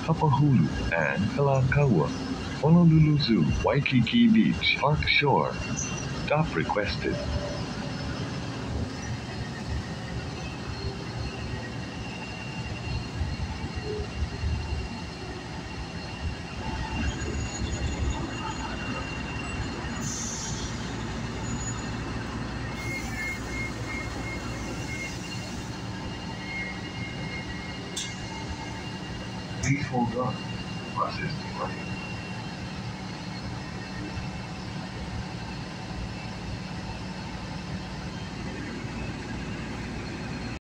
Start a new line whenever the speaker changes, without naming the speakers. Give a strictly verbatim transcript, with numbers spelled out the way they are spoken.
Kapahulu and Kalakaua, Honolulu Zoo, Waikiki Beach, Park Shore. Stop requested. Please hold on. Bus is delayed.